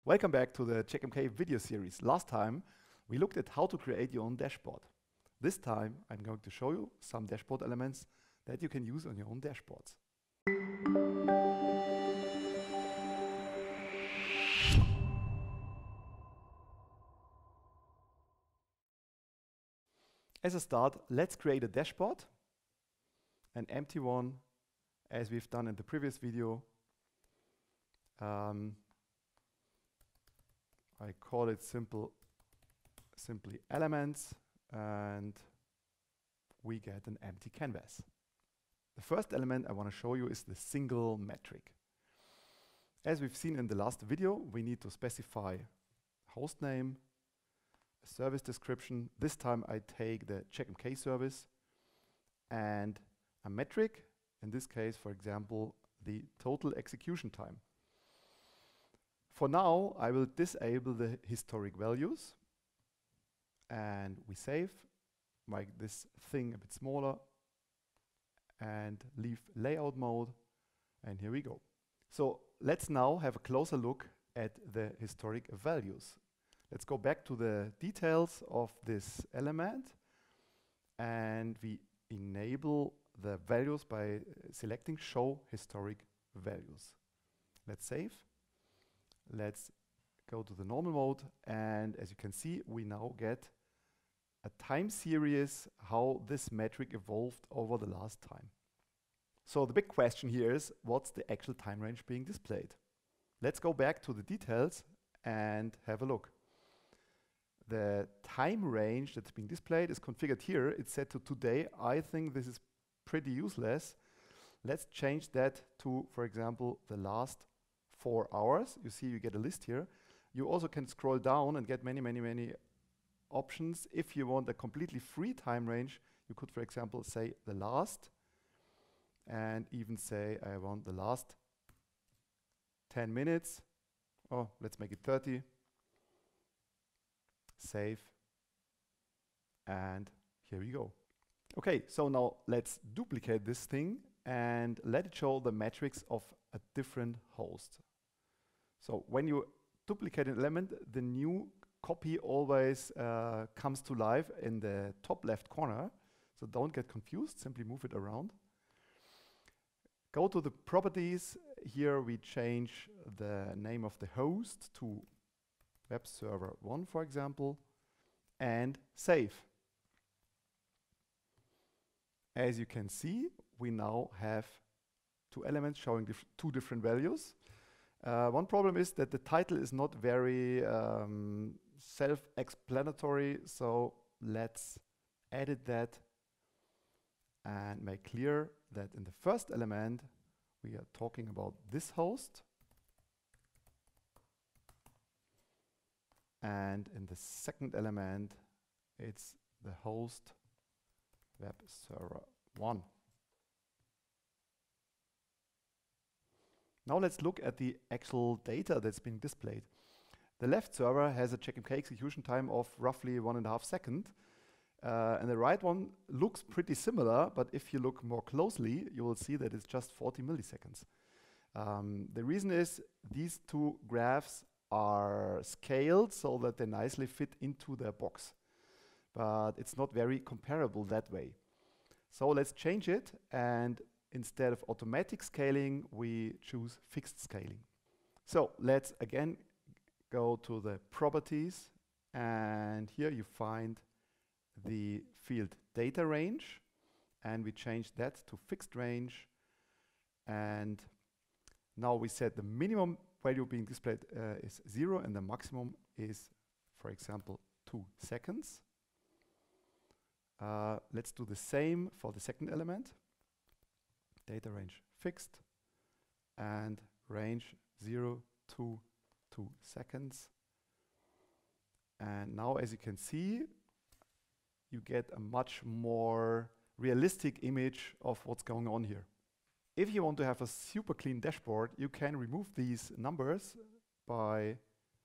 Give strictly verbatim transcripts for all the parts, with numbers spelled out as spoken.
Welcome back to the Checkmk video series. Last time we looked at how to create your own dashboard. This time I'm going to show you some dashboard elements that you can use on your own dashboards. As a start, let's create a dashboard, an empty one, as we've done in the previous video. Um, I call it simple, simply elements, and we get an empty canvas. The first element I want to show you is the single metric. As we've seen in the last video, we need to specify host name, a service description. This time I take the Checkmk service and a metric, in this case, for example, the total execution time. For now, I will disable the historic values, and we save, make this thing a bit smaller, and leave layout mode, and here we go. So let's now have a closer look at the historic values. Let's go back to the details of this element, and we enable the values by selecting Show Historic Values. Let's save. Let's go to the normal mode, and as you can see, we now get a time series how this metric evolved over the last time. So the big question here is, what's the actual time range being displayed? Let's go back to the details and have a look. The time range that's being displayed is configured here. It's set to today. I think this is pretty useless. Let's change that to, for example, the last four hours. You see, you get a list here. You also can scroll down and get many, many, many options. If you want a completely free time range, you could, for example, say the last, and even say I want the last ten minutes. Oh, let's make it thirty. Save. And here we go. Okay, so now let's duplicate this thing and let it show the metrics of a different host. So when you duplicate an element, the new copy always uh, comes to life in the top left corner. So don't get confused, simply move it around. Go to the properties. Here we change the name of the host to web server one, for example, and save. As you can see, we now have two elements showing dif two different values. Uh, one problem is that the title is not very um, self-explanatory, so let's edit that and make clear that in the first element we are talking about this host, and in the second element it's the host web server one. Now let's look at the actual data that's being displayed. The left server has a Checkmk execution time of roughly one and a half second, uh, and the right one looks pretty similar, but if you look more closely, you will see that it's just forty milliseconds. Um, the reason is these two graphs are scaled so that they nicely fit into their box, but it's not very comparable that way. So let's change it, and instead of automatic scaling, we choose fixed scaling. So let's again go to the properties, and here you find the field data range, and we change that to fixed range, and now we set the minimum value being displayed uh, is zero, and the maximum is, for example, two seconds. Uh, let's do the same for the second element. Data range fixed and range zero to two seconds. And now, as you can see, you get a much more realistic image of what's going on here. If you want to have a super clean dashboard, you can remove these numbers by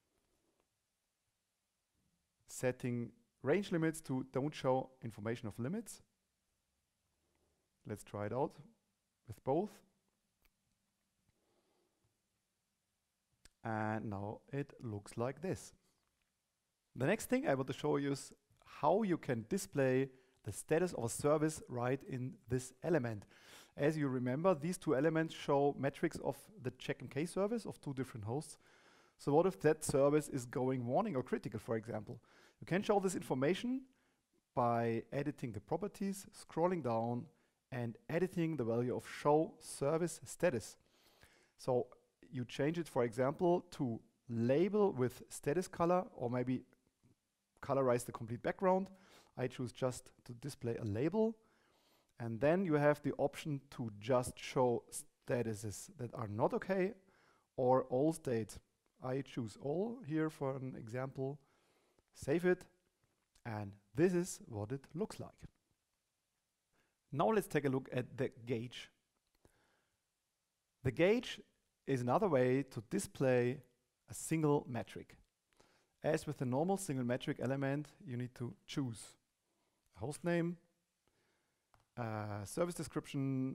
setting range limits to don't show information of limits. Let's try it out with both. And now it looks like this. The next thing I want to show you is how you can display the status of a service right in this element. As you remember, these two elements show metrics of the Checkmk service of two different hosts. So what if that service is going warning or critical, for example? You can show this information by editing the properties, scrolling down, and editing the value of show service status. So you change it, for example, to label with status color, or maybe colorize the complete background. I choose just to display a label. And then you have the option to just show statuses that are not okay, or all state. I choose all here for an example, save it, and this is what it looks like. Now let's take a look at the gauge. The gauge is another way to display a single metric. As with the normal single metric element, you need to choose a host name, a service description.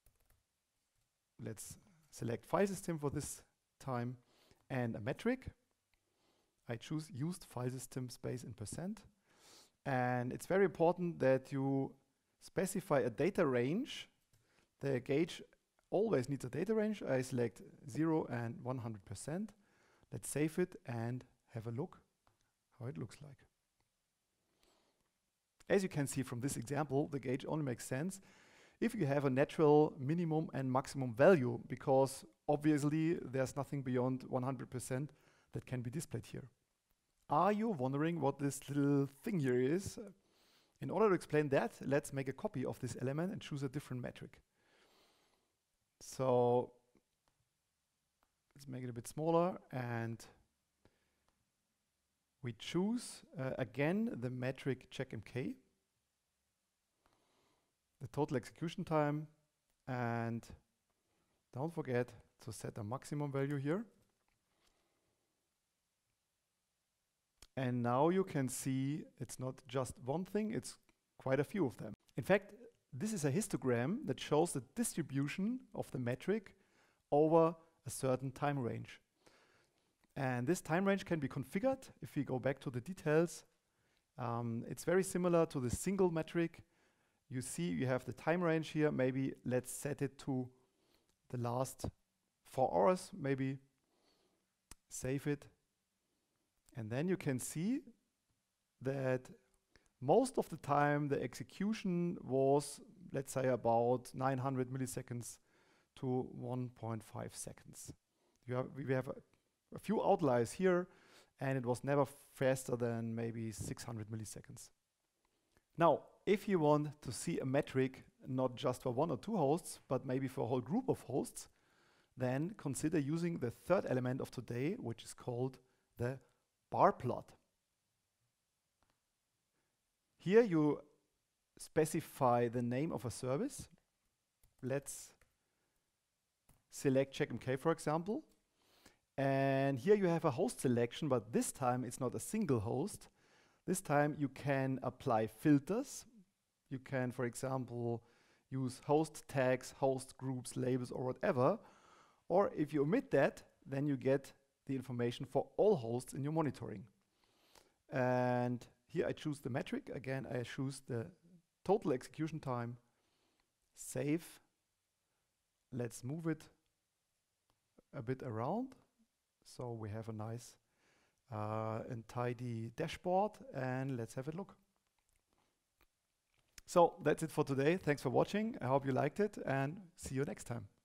Let's select file system for this time, and a metric. I choose used file system space in percent. And it's very important that you specify a data range. The gauge always needs a data range. I select zero and one hundred percent. Let's save it and have a look how it looks like. As you can see from this example, the gauge only makes sense if you have a natural minimum and maximum value, because obviously there's nothing beyond one hundred percent that can be displayed here. Are you wondering what this little thing here is? In order to explain that, let's make a copy of this element and choose a different metric. So let's make it a bit smaller, and we choose uh, again the metric Checkmk, the total execution time, and don't forget to set a maximum value here. And now you can see it's not just one thing, it's quite a few of them. In fact, this is a histogram that shows the distribution of the metric over a certain time range. And this time range can be configured. If we go back to the details, um, it's very similar to the single metric. You see you have the time range here. Maybe let's set it to the last four hours, maybe save it. And then you can see that most of the time the execution was, let's say, about nine hundred milliseconds to one point five seconds. You have, we have a, a few outliers here, and it was never faster than maybe six hundred milliseconds. Now, if you want to see a metric not just for one or two hosts, but maybe for a whole group of hosts, then consider using the third element of today, which is called the bar plot. Here you specify the name of a service. Let's select Checkmk, for example. And here you have a host selection, but this time it's not a single host. This time you can apply filters. You can, for example, use host tags, host groups, labels, or whatever. Or if you omit that, then you get the information for all hosts in your monitoring. And here I choose the metric. Again, I choose the total execution time. Save. Let's move it a bit around, so we have a nice uh, and tidy dashboard, and let's have a look. So that's it for today. Thanks for watching. I hope you liked it, and see you next time.